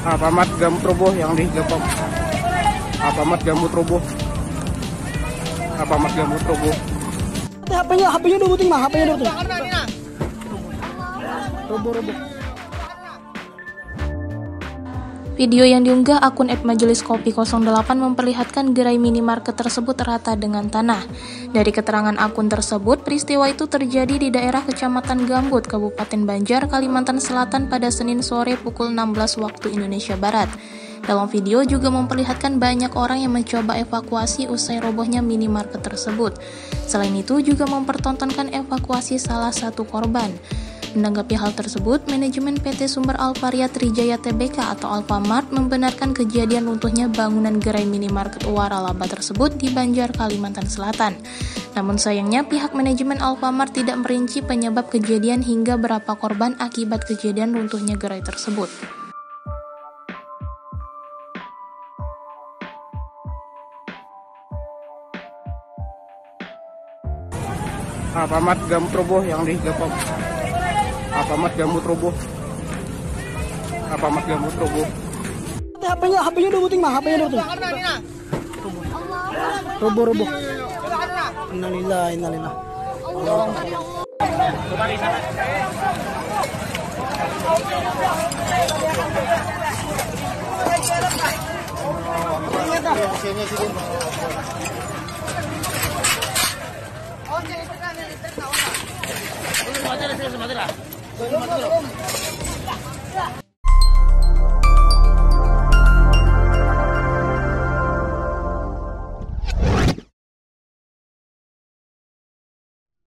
Alfamart gambut roboh yang di Depok. Alfamart gambut roboh. Alfamart gambut roboh. HP-nya udah buting mah, HP-nya udah buting. Roboh. Video yang diunggah akun @majeliskopi08 memperlihatkan gerai minimarket tersebut rata dengan tanah. Dari keterangan akun tersebut, peristiwa itu terjadi di daerah Kecamatan Gambut, Kabupaten Banjar, Kalimantan Selatan pada Senin sore pukul 16 waktu Indonesia Barat. Dalam video juga memperlihatkan banyak orang yang mencoba evakuasi usai robohnya minimarket tersebut. Selain itu juga mempertontonkan evakuasi salah satu korban. Menanggapi hal tersebut, manajemen PT Sumber Alvaria Trijaya Tbk atau Alfamart membenarkan kejadian runtuhnya bangunan gerai minimarket waralaba tersebut di Banjar, Kalimantan Selatan. Namun sayangnya pihak manajemen Alfamart tidak merinci penyebab kejadian hingga berapa korban akibat kejadian runtuhnya gerai tersebut. Alfamart gambut roboh yang di Depok. Alfamart gambut roboh. Alfamart gambut roboh. HP-nya udah buting mah, HP-nya udah buting. Roboh. Innalillah. Allah.